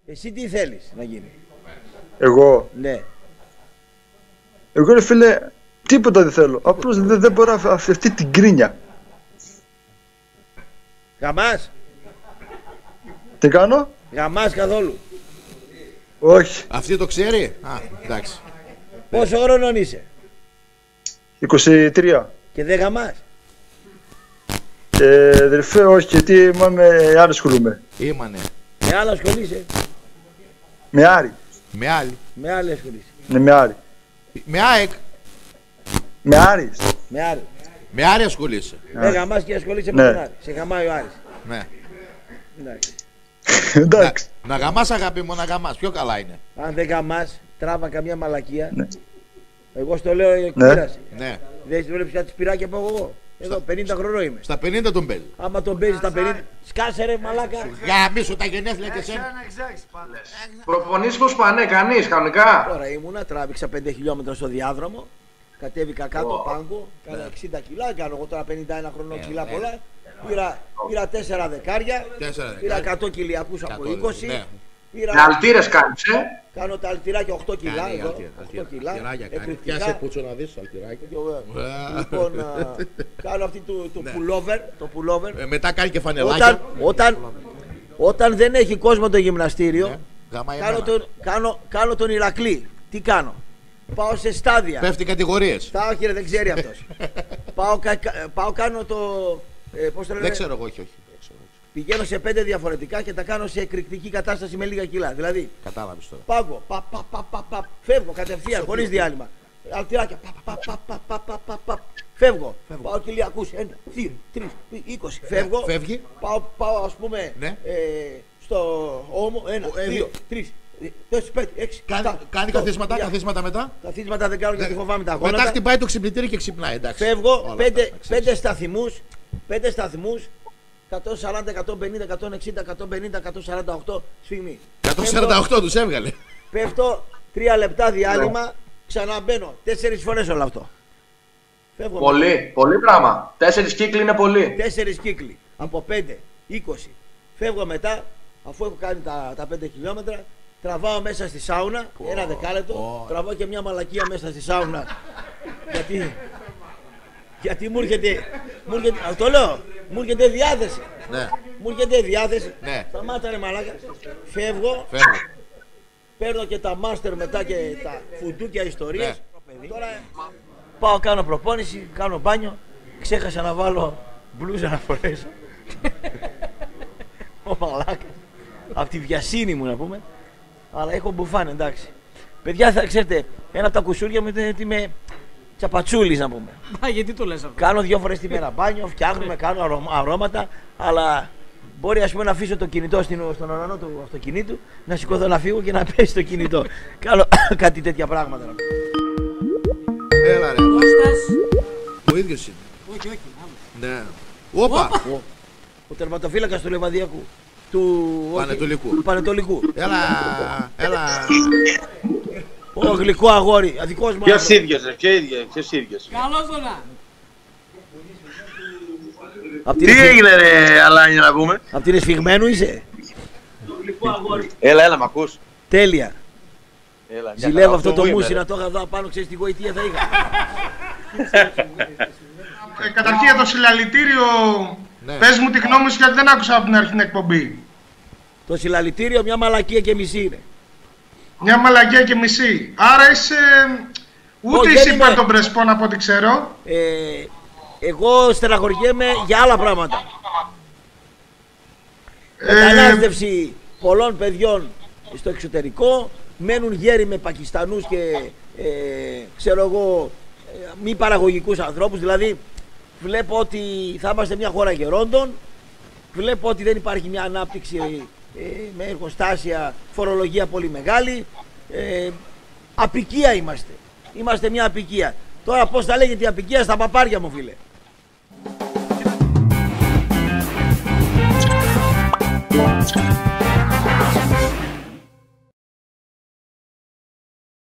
Εσύ τι θέλεις να γίνει? Εγώ. Ναι. Εγώ ρε φίλε, τίποτα δεν θέλω. Απλώς δεν μπορώ αυτή την κρίνια. Γαμάς? Τι κάνω? Γαμάς καθόλου? Όχι. Αυτή το ξέρει? Α, εντάξει. Πόσο χρονών είσαι? 23. Και δεν γαμάς? Αδερφέ, όχι, γιατί με άλλη ασχολούμαι. Ήμανε. Με άλλα ασχολείσαι? Με Άρη. Με άλλη. Με άλλη ασχολείσαι? Ναι, με Άρη. Με ΑΕΚ. Με Άρης. Με άλλη. Με Άρη ασχολείσαι. Δεν γαμάς και ασχολείσαι Ναι. με τον Άρη. Σε γαμάει ο Άρης. Ναι. Εντάξει. Εντάξει. Να γαμάς αγάπη μου, να γαμάς. Πιο καλά είναι. Αν δεν γαμάς, τράβα καμιά μαλακία. Ναι. Εγώ στο λέω εκπείραση. Ναι. Δεν βλέπεις κάτι σπυράκια που έχω εγώ. Εδώ 50 χρονών είμαι. Στα 50 τον παίζει. Άμα τον παίζει στα 50. Σκάσε ρε μαλάκα. Γαμίσου τα γενέθλια και σένα. Προπονήσεις πώς πάνε, κανείς κανονικά? Τώρα ήμουνα, τράβηξα 5 χιλιόμετρα στο διάδρομο. Κατέβηκα κάτω πάγκο. Κάνα 60 κιλά. Κάνω εγώ τώρα 51 χρονών κιλά πολλά. Πήρα 4 δεκάρια. Πήρα 100 κιλιακούς από 20. Ναι. Με αλτήρες κάνεις, Κάνω τα αλτηράκια 8 κιλά. Κάνει εδώ, αλτήρα, 8 κιλά. αλτηράκια. Πιάσε πούτσο να δεις αλτηράκια. Λοιπόν, κάνω αυτή το pullover. Το pullover. Μετά κάνει και φανελάκια. Όταν δεν έχει κόσμο το γυμναστήριο, Γαμάει κάνω τον Ηρακλή. Τι κάνω? Πάω σε στάδια. Πέφτει κατηγορίες. Όχι, δεν ξέρει αυτός. Πάω κάνω το. Πώς το λένε? Δεν ξέρω εγώ, όχι. Πηγαίνω σε 5 διαφορετικά και τα κάνω σε εκρηκτική κατάσταση με λίγα κιλά. Δηλαδή, Κατάλαβες τώρα. πάγκο, φεύγω κατευθείαν, χωρίς διάλειμμα. Αλτηράκια, φεύγω. Πάω κοιλιακούς, 1, 2, 3, 20, φεύγω. Φεύγει. Πάω ας πούμε Ναι. στο ώμο, 1, 2, 3, 4, 5, 6, Κάνει καθίσματα μετά. Καθίσματα δεν κάνω γιατί φοβάμαι τα γόνατα. Μετά χτυπάει το ξυπνητήρι και ξυπνάει, εντάξει. Φεύγω, 5 σταθμούς, 140, 150, 160, 150, 148 σφιγμή. 148 τους έβγαλε. Πέφτω, 3 λεπτά διάλειμμα, ξαναμπαίνω 4 φορές όλο αυτό. Φεύγω. Πολύ πράγμα. 4 κύκλοι είναι πολύ. 4 κύκλοι, από 5, 20. Φεύγω μετά, αφού έχω κάνει τα 5 χιλιόμετρα, τραβάω μέσα στη σάουνα, ένα δεκάλεπτο, τραβάω και μια μαλακία μέσα στη σάουνα. Γιατί μου έρχεται, το λέω, μου έρχεται διάθεση. Ναι. Μου έρχεται διάθεση. Ναι. Σταμάτα ρε μαλάκα. Φεύγω. Παίρνω και τα μάστερ μετά και τα φουντούκια ιστορίες. Ναι. Τώρα πάω κάνω προπόνηση, κάνω μπάνιο. Ξέχασα να βάλω μπλούζα να φορέσω. Ο μαλάκα. Απ' τη βιασύνη μου να πούμε. Αλλά έχω μπουφάν, εντάξει. Παιδιά, θα ξέρετε, ένα από τα κουσούρια μου είναι ότι είμαι τσαπατσούλης να πούμε. Μα γιατί το λες αυτό? Κάνω 2 φορές τη μέρα μπάνιο, φτιάχνουμε, κάνω αρώματα, αλλά μπορεί ας πούμε να αφήσω το κινητό στον ουρανό του αυτοκινήτου, να σηκωθώ να φύγω και να πέσει το κινητό. Κάνω κάτι τέτοια πράγματα. Έλα ρε. Κώστας. Ο ίδιος είναι. Όχι, όχι. Ναι. Όπα. Ο τερματοφύλακας του Λεβαδιακού. Του Πανετολικού. Έλα. Ο γλυκό αγόρι, αδικός μου. Ποιος ίδιος ρε, ποιος ίδιος. Καλώς τώρα. Τι έγινε ρε Αλάνια να πούμε? Απ' την εσφιγμένου είσαι? Έλα, μ' ακούς? Τέλεια. Έλα, Ζηλεύω αυτό το μουσι να το είχα εδώ πάνω, ξέρεις τι γοητεία θα είχα. Καταρχήν για το συλλαλητήριο, πες μου τη γνώμη σου γιατί δεν άκουσα από την αρχή την εκπομπή. Το συλλαλητήριο μια μαλακία και μισή είναι. Μια μαλακία και μισή. Άρα είσαι ούτε είσαι υπέρ των Πρεσπών από ό,τι ξέρω. Εγώ στεναχωριέμαι για άλλα πράγματα. Μετανάστευση πολλών παιδιών στο εξωτερικό, μένουν γέροι με Πακιστανούς και ξέρω εγώ μη παραγωγικούς ανθρώπους. Δηλαδή βλέπω ότι θα είμαστε μια χώρα γερόντων, βλέπω ότι δεν υπάρχει μια ανάπτυξη με εργοστάσια, φορολογία πολύ μεγάλη. Απικία είμαστε. Είμαστε μια απικία. Τώρα πώς θα λέγεται η απικία στα παπάρια μου, φίλε. Yeah.